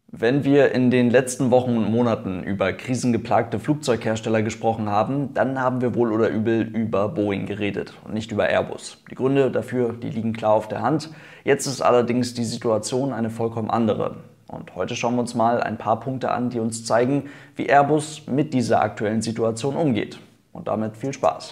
Wenn wir in den letzten Wochen und Monaten über krisengeplagte Flugzeughersteller gesprochen haben, dann haben wir wohl oder übel über Boeing geredet und nicht über Airbus. Die Gründe dafür, die liegen klar auf der Hand. Jetzt ist allerdings die Situation eine vollkommen andere. Und heute schauen wir uns mal ein paar Punkte an, die uns zeigen, wie Airbus mit dieser aktuellen Situation umgeht. Und damit viel Spaß!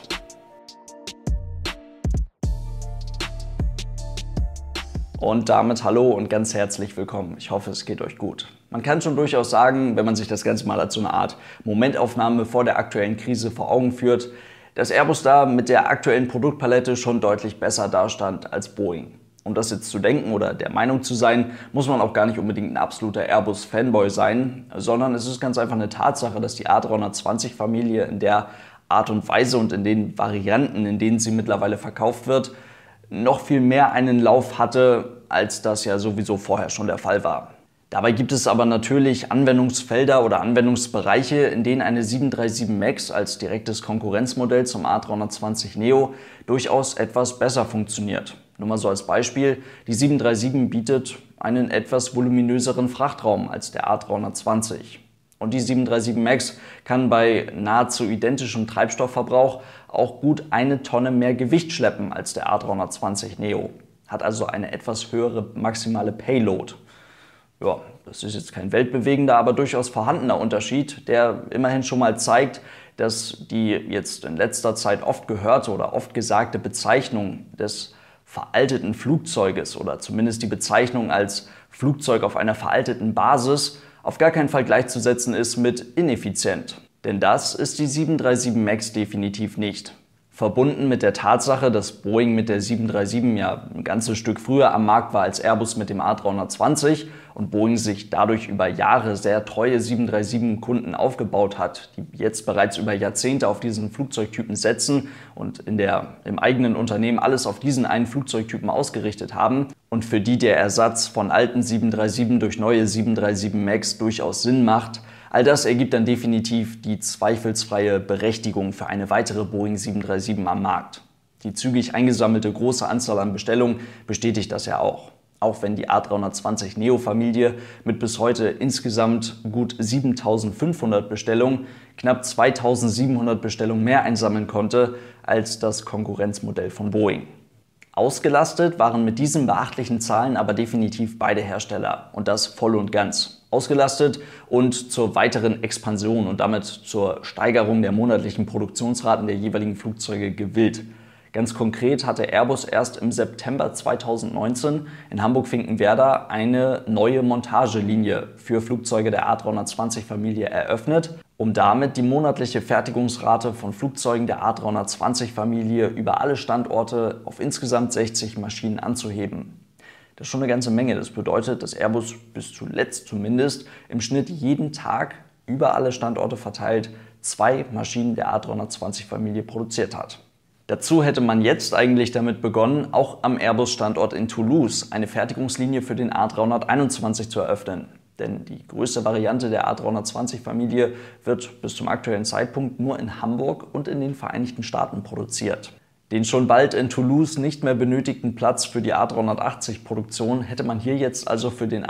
Und damit hallo und ganz herzlich willkommen. Ich hoffe, es geht euch gut. Man kann schon durchaus sagen, wenn man sich das Ganze mal als so eine Art Momentaufnahme vor der aktuellen Krise vor Augen führt, dass Airbus da mit der aktuellen Produktpalette schon deutlich besser dastand als Boeing. Um das jetzt zu denken oder der Meinung zu sein, muss man auch gar nicht unbedingt ein absoluter Airbus-Fanboy sein, sondern es ist ganz einfach eine Tatsache, dass die A320-Familie in der Art und Weise und in den Varianten, in denen sie mittlerweile verkauft wird, noch viel mehr einen Lauf hatte, als das ja sowieso vorher schon der Fall war. Dabei gibt es aber natürlich Anwendungsfelder oder Anwendungsbereiche, in denen eine 737 MAX als direktes Konkurrenzmodell zum A320neo durchaus etwas besser funktioniert. Nur mal so als Beispiel, die 737 bietet einen etwas voluminöseren Frachtraum als der A320. Und die 737 MAX kann bei nahezu identischem Treibstoffverbrauch auch gut 1 Tonne mehr Gewicht schleppen als der A320neo. Hat also eine etwas höhere maximale Payload. Ja, das ist jetzt kein weltbewegender, aber durchaus vorhandener Unterschied, der immerhin schon mal zeigt, dass die jetzt in letzter Zeit oft gehörte oder oft gesagte Bezeichnung des veralteten Flugzeuges oder zumindest die Bezeichnung als Flugzeug auf einer veralteten Basis auf gar keinen Fall gleichzusetzen ist mit ineffizient. Denn das ist die 737 MAX definitiv nicht. Verbunden mit der Tatsache, dass Boeing mit der 737 ja ein ganzes Stück früher am Markt war als Airbus mit dem A320 und Boeing sich dadurch über Jahre sehr treue 737-Kunden aufgebaut hat, die jetzt bereits über Jahrzehnte auf diesen Flugzeugtypen setzen und im eigenen Unternehmen alles auf diesen einen Flugzeugtypen ausgerichtet haben und für die der Ersatz von alten 737 durch neue 737 MAX durchaus Sinn macht. All das ergibt dann definitiv die zweifelsfreie Berechtigung für eine weitere Boeing 737 am Markt. Die zügig eingesammelte große Anzahl an Bestellungen bestätigt das ja auch. Auch wenn die A320neo-Familie mit bis heute insgesamt gut 7.500 Bestellungen knapp 2.700 Bestellungen mehr einsammeln konnte als das Konkurrenzmodell von Boeing. Ausgelastet waren mit diesen beachtlichen Zahlen aber definitiv beide Hersteller und das voll und ganz. Ausgelastet und zur weiteren Expansion und damit zur Steigerung der monatlichen Produktionsraten der jeweiligen Flugzeuge gewillt. Ganz konkret hatte Airbus erst im September 2019 in Hamburg-Finkenwerder eine neue Montagelinie für Flugzeuge der A320-Familie eröffnet, um damit die monatliche Fertigungsrate von Flugzeugen der A320-Familie über alle Standorte auf insgesamt 60 Maschinen anzuheben. Das ist schon eine ganze Menge. Das bedeutet, dass Airbus bis zuletzt zumindest im Schnitt jeden Tag über alle Standorte verteilt 2 Maschinen der A320-Familie produziert hat. Dazu hätte man jetzt eigentlich damit begonnen, auch am Airbus-Standort in Toulouse eine Fertigungslinie für den A321 zu eröffnen. Denn die größte Variante der A320-Familie wird bis zum aktuellen Zeitpunkt nur in Hamburg und in den Vereinigten Staaten produziert. Den schon bald in Toulouse nicht mehr benötigten Platz für die A380-Produktion hätte man hier jetzt also für den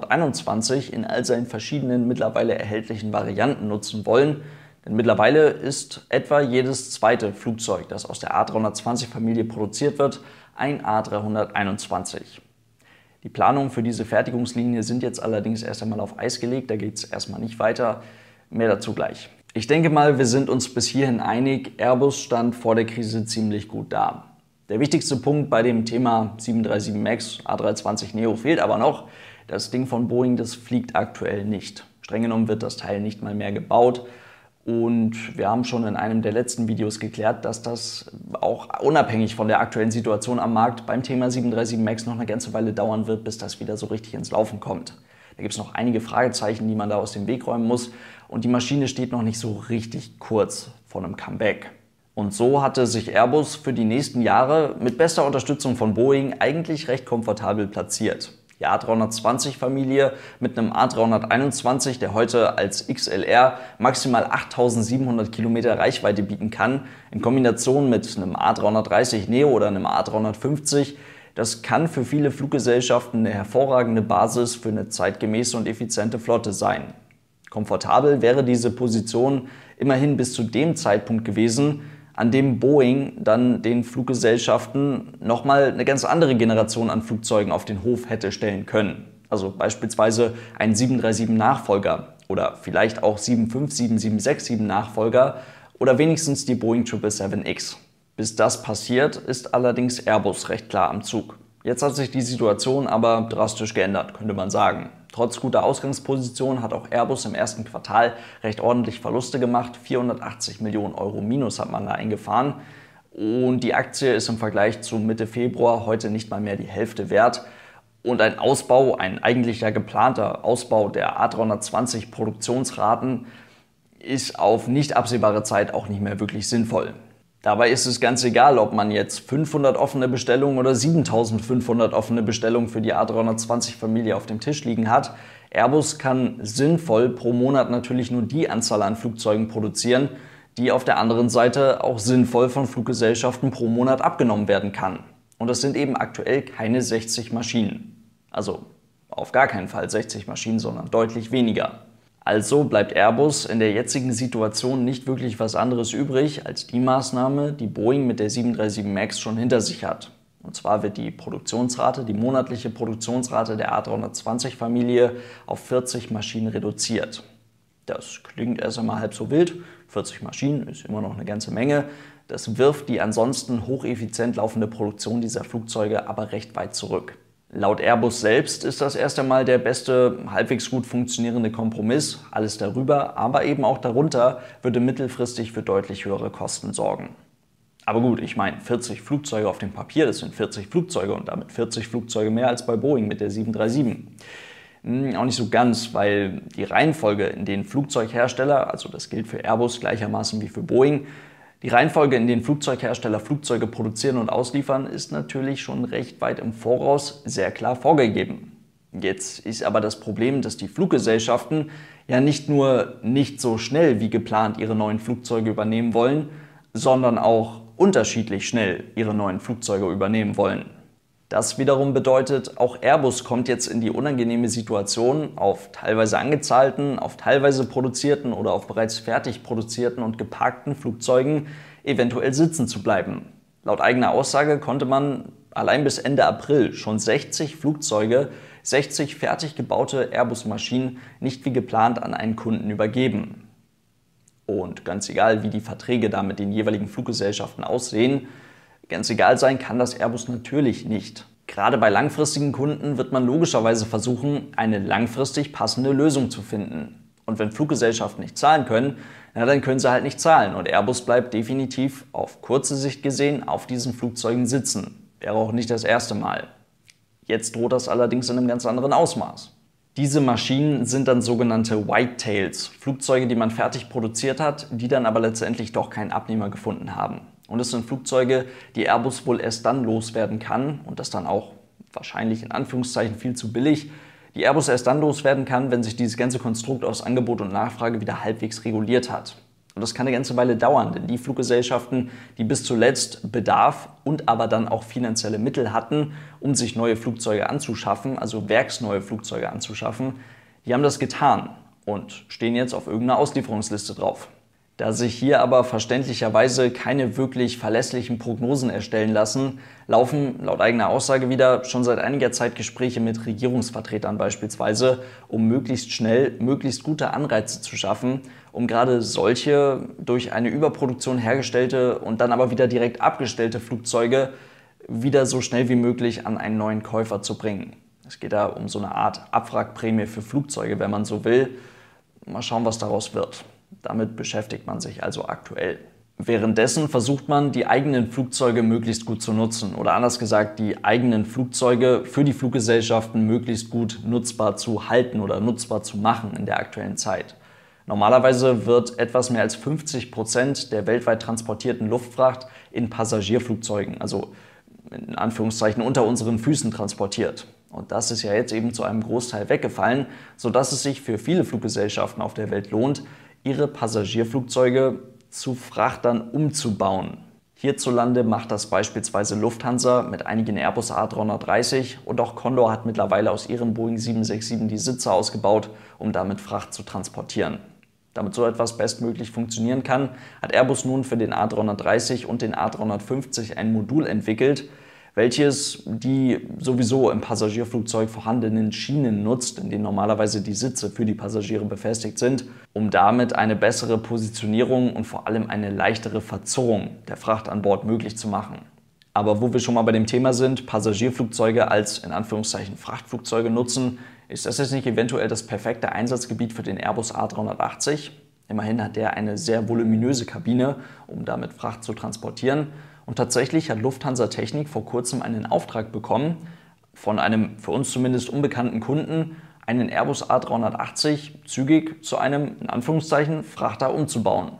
A321 in all seinen verschiedenen mittlerweile erhältlichen Varianten nutzen wollen. Denn mittlerweile ist etwa jedes zweite Flugzeug, das aus der A320-Familie produziert wird, ein A321. Die Planungen für diese Fertigungslinie sind jetzt allerdings erst einmal auf Eis gelegt, da geht es erstmal nicht weiter. Mehr dazu gleich. Ich denke mal, wir sind uns bis hierhin einig, Airbus stand vor der Krise ziemlich gut da. Der wichtigste Punkt bei dem Thema 737 MAX, A320neo fehlt aber noch. Das Ding von Boeing, das fliegt aktuell nicht. Streng genommen wird das Teil nicht mal mehr gebaut. Und wir haben schon in einem der letzten Videos geklärt, dass das auch unabhängig von der aktuellen Situation am Markt beim Thema 737 MAX noch eine ganze Weile dauern wird, bis das wieder so richtig ins Laufen kommt. Da gibt es noch einige Fragezeichen, die man da aus dem Weg räumen muss. Und die Maschine steht noch nicht so richtig kurz vor einem Comeback. Und so hatte sich Airbus für die nächsten Jahre mit bester Unterstützung von Boeing eigentlich recht komfortabel platziert. Die A320-Familie mit einem A321, der heute als XLR maximal 8.700 Kilometer Reichweite bieten kann, in Kombination mit einem A330neo oder einem A350, Das kann für viele Fluggesellschaften eine hervorragende Basis für eine zeitgemäße und effiziente Flotte sein. Komfortabel wäre diese Position immerhin bis zu dem Zeitpunkt gewesen, an dem Boeing dann den Fluggesellschaften nochmal eine ganz andere Generation an Flugzeugen auf den Hof hätte stellen können. Also beispielsweise einen 737-Nachfolger oder vielleicht auch 757, 767-Nachfolger oder wenigstens die Boeing 777X. Bis das passiert, ist allerdings Airbus recht klar am Zug. Jetzt hat sich die Situation aber drastisch geändert, könnte man sagen. Trotz guter Ausgangsposition hat auch Airbus im ersten Quartal recht ordentlich Verluste gemacht. 480 Millionen Euro Minus hat man da eingefahren. Und die Aktie ist im Vergleich zu Mitte Februar heute nicht mal mehr die Hälfte wert. Und ein Ausbau, ein eigentlich ja geplanter Ausbau der A320 Produktionsraten ist auf nicht absehbare Zeit auch nicht mehr wirklich sinnvoll. Dabei ist es ganz egal, ob man jetzt 500 offene Bestellungen oder 7500 offene Bestellungen für die A320-Familie auf dem Tisch liegen hat. Airbus kann sinnvoll pro Monat natürlich nur die Anzahl an Flugzeugen produzieren, die auf der anderen Seite auch sinnvoll von Fluggesellschaften pro Monat abgenommen werden kann. Und das sind eben aktuell keine 60 Maschinen. Also auf gar keinen Fall 60 Maschinen, sondern deutlich weniger. Also bleibt Airbus in der jetzigen Situation nicht wirklich was anderes übrig als die Maßnahme, die Boeing mit der 737 MAX schon hinter sich hat. Und zwar wird die Produktionsrate, die monatliche Produktionsrate der A320-Familie auf 40 Maschinen reduziert. Das klingt erst einmal halb so wild. 40 Maschinen ist immer noch eine ganze Menge. Das wirft die ansonsten hocheffizient laufende Produktion dieser Flugzeuge aber recht weit zurück. Laut Airbus selbst ist das erst einmal der beste, halbwegs gut funktionierende Kompromiss. Alles darüber, aber eben auch darunter würde mittelfristig für deutlich höhere Kosten sorgen. Aber gut, ich meine, 40 Flugzeuge auf dem Papier, das sind 40 Flugzeuge und damit 40 Flugzeuge mehr als bei Boeing mit der 737. Auch nicht so ganz, weil die Reihenfolge, in denen Flugzeughersteller, also das gilt für Airbus gleichermaßen wie für Boeing, die Reihenfolge, in denen Flugzeughersteller Flugzeuge produzieren und ausliefern, ist natürlich schon recht weit im Voraus sehr klar vorgegeben. Jetzt ist aber das Problem, dass die Fluggesellschaften ja nicht nur nicht so schnell wie geplant ihre neuen Flugzeuge übernehmen wollen, sondern auch unterschiedlich schnell ihre neuen Flugzeuge übernehmen wollen. Das wiederum bedeutet, auch Airbus kommt jetzt in die unangenehme Situation, auf teilweise angezahlten, auf teilweise produzierten oder auf bereits fertig produzierten und geparkten Flugzeugen eventuell sitzen zu bleiben. Laut eigener Aussage konnte man allein bis Ende April schon 60 Flugzeuge, 60 fertig gebaute Airbus-Maschinen nicht wie geplant an einen Kunden übergeben. Und ganz egal, wie die Verträge da mit den jeweiligen Fluggesellschaften aussehen, ganz egal sein kann das Airbus natürlich nicht. Gerade bei langfristigen Kunden wird man logischerweise versuchen, eine langfristig passende Lösung zu finden. Und wenn Fluggesellschaften nicht zahlen können, dann können sie halt nicht zahlen. Und Airbus bleibt definitiv auf kurze Sicht gesehen auf diesen Flugzeugen sitzen. Wäre auch nicht das erste Mal. Jetzt droht das allerdings in einem ganz anderen Ausmaß. Diese Maschinen sind dann sogenannte Whitetails, Flugzeuge, die man fertig produziert hat, die dann aber letztendlich doch keinen Abnehmer gefunden haben. Und es sind Flugzeuge, die Airbus wohl erst dann loswerden kann, und das dann auch wahrscheinlich in Anführungszeichen viel zu billig, die Airbus erst dann loswerden kann, wenn sich dieses ganze Konstrukt aus Angebot und Nachfrage wieder halbwegs reguliert hat. Und das kann eine ganze Weile dauern, denn die Fluggesellschaften, die bis zuletzt Bedarf und aber dann auch finanzielle Mittel hatten, um sich neue Flugzeuge anzuschaffen, also werksneue Flugzeuge anzuschaffen, die haben das getan und stehen jetzt auf irgendeiner Auslieferungsliste drauf. Da sich hier aber verständlicherweise keine wirklich verlässlichen Prognosen erstellen lassen, laufen laut eigener Aussage wieder schon seit einiger Zeit Gespräche mit Regierungsvertretern beispielsweise, um möglichst schnell möglichst gute Anreize zu schaffen, um gerade solche durch eine Überproduktion hergestellte und dann aber wieder direkt abgestellte Flugzeuge wieder so schnell wie möglich an einen neuen Käufer zu bringen. Es geht da um so eine Art Abwrackprämie für Flugzeuge, wenn man so will. Mal schauen, was daraus wird. Damit beschäftigt man sich also aktuell. Währenddessen versucht man, die eigenen Flugzeuge möglichst gut zu nutzen oder anders gesagt, die eigenen Flugzeuge für die Fluggesellschaften möglichst gut nutzbar zu halten oder nutzbar zu machen in der aktuellen Zeit. Normalerweise wird etwas mehr als 50% der weltweit transportierten Luftfracht in Passagierflugzeugen, also in Anführungszeichen unter unseren Füßen transportiert. Und das ist ja jetzt eben zu einem Großteil weggefallen, sodass es sich für viele Fluggesellschaften auf der Welt lohnt, ihre Passagierflugzeuge zu Frachtern umzubauen. Hierzulande macht das beispielsweise Lufthansa mit einigen Airbus A330 und auch Condor hat mittlerweile aus ihren Boeing 767 die Sitze ausgebaut, um damit Fracht zu transportieren. Damit so etwas bestmöglich funktionieren kann, hat Airbus nun für den A330 und den A350 ein Modul entwickelt, welches die sowieso im Passagierflugzeug vorhandenen Schienen nutzt, in denen normalerweise die Sitze für die Passagiere befestigt sind, um damit eine bessere Positionierung und vor allem eine leichtere Verzurrung der Fracht an Bord möglich zu machen. Aber wo wir schon mal bei dem Thema sind, Passagierflugzeuge als in Anführungszeichen Frachtflugzeuge nutzen, ist das jetzt nicht eventuell das perfekte Einsatzgebiet für den Airbus A380? Immerhin hat der eine sehr voluminöse Kabine, um damit Fracht zu transportieren. Und tatsächlich hat Lufthansa Technik vor kurzem einen Auftrag bekommen, von einem für uns zumindest unbekannten Kunden, einen Airbus A380 zügig zu einem, in Anführungszeichen, Frachter umzubauen.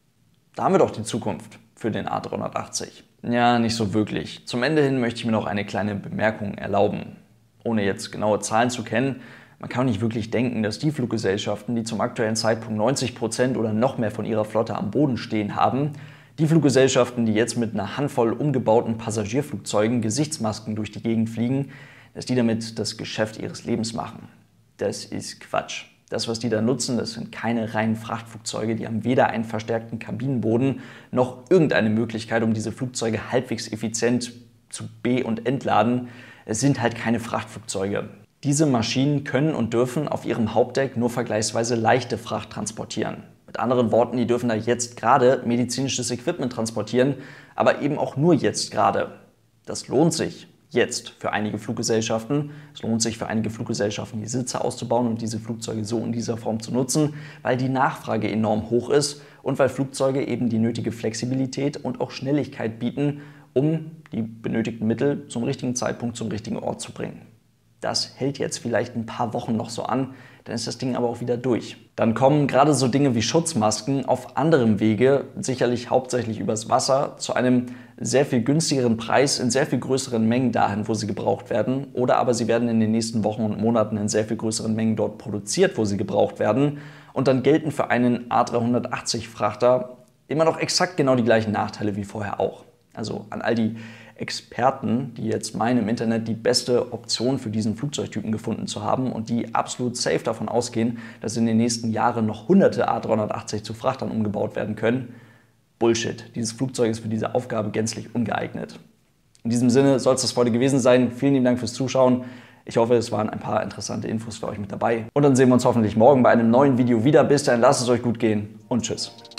Da haben wir doch die Zukunft für den A380. Ja, nicht so wirklich. Zum Ende hin möchte ich mir noch eine kleine Bemerkung erlauben. Ohne jetzt genaue Zahlen zu kennen, man kann nicht wirklich denken, dass die Fluggesellschaften, die zum aktuellen Zeitpunkt 90% oder noch mehr von ihrer Flotte am Boden stehen haben, die Fluggesellschaften, die jetzt mit einer Handvoll umgebauten Passagierflugzeugen Gesichtsmasken durch die Gegend fliegen, dass die damit das Geschäft ihres Lebens machen. Das ist Quatsch. Das, was die da nutzen, das sind keine reinen Frachtflugzeuge, die haben weder einen verstärkten Kabinenboden noch irgendeine Möglichkeit, um diese Flugzeuge halbwegs effizient zu be- und entladen. Es sind halt keine Frachtflugzeuge. Diese Maschinen können und dürfen auf ihrem Hauptdeck nur vergleichsweise leichte Fracht transportieren. Mit anderen Worten, die dürfen da jetzt gerade medizinisches Equipment transportieren, aber eben auch nur jetzt gerade. Das lohnt sich jetzt für einige Fluggesellschaften. Es lohnt sich für einige Fluggesellschaften, die Sitze auszubauen und diese Flugzeuge so in dieser Form zu nutzen, weil die Nachfrage enorm hoch ist und weil Flugzeuge eben die nötige Flexibilität und auch Schnelligkeit bieten, um die benötigten Mittel zum richtigen Zeitpunkt zum richtigen Ort zu bringen. Das hält jetzt vielleicht ein paar Wochen noch so an, dann ist das Ding aber auch wieder durch. Dann kommen gerade so Dinge wie Schutzmasken auf anderem Wege, sicherlich hauptsächlich übers Wasser, zu einem sehr viel günstigeren Preis in sehr viel größeren Mengen dahin, wo sie gebraucht werden. Oder aber sie werden in den nächsten Wochen und Monaten in sehr viel größeren Mengen dort produziert, wo sie gebraucht werden. Und dann gelten für einen A380-Frachter immer noch exakt genau die gleichen Nachteile wie vorher auch. Also an all die Experten, die jetzt meinen, im Internet die beste Option für diesen Flugzeugtypen gefunden zu haben und die absolut safe davon ausgehen, dass in den nächsten Jahren noch hunderte A380 zu Frachtern umgebaut werden können. Bullshit. Dieses Flugzeug ist für diese Aufgabe gänzlich ungeeignet. In diesem Sinne soll es das für heute gewesen sein. Vielen lieben Dank fürs Zuschauen. Ich hoffe, es waren ein paar interessante Infos für euch mit dabei. Und dann sehen wir uns hoffentlich morgen bei einem neuen Video wieder. Bis dahin, lasst es euch gut gehen und tschüss.